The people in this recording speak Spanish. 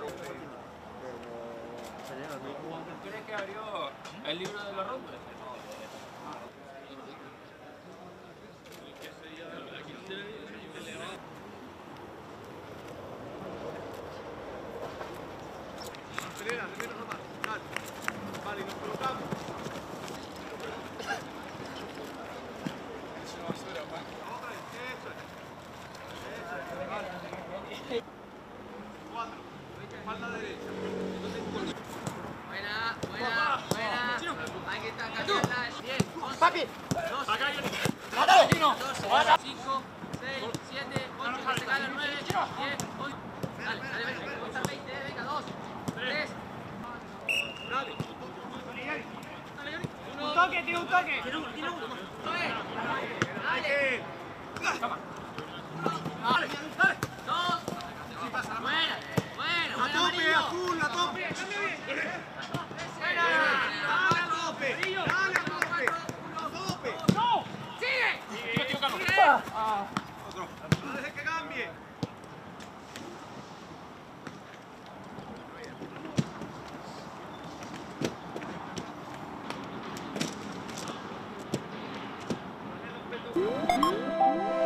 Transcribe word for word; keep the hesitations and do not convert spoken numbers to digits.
¿Crees que abrió el libro de los rompes? Acelera, de menos a más. Dale. Vale, y nos colocamos. Es una basura, Juan. Otra vez, eso es. Eso es, vale. Cuatro. Espalda derecha. Buena, buena, buena. Ahí está, cambiarla. Bien. Papi. Dos. Acá hay ¡Mátalo! doce, cinco, seis, siete, ocho, se cae nueve, diez, ocho. Dale, dale, venga, venga, veinte, venga, dos, tres. Dale. Un toque, tiene un toque. Tiene uno, tiene uno. Dale. Dale, dale. Dos. Buena, buena, A buena, tope, amarillo. azul, a tope. Buena. Dale a tope. Dale a tope. A tope. ¡No! Sigue. Tío, tío, Carlos. Sigue. Ah. Otro. No dejes que cambie. Uh.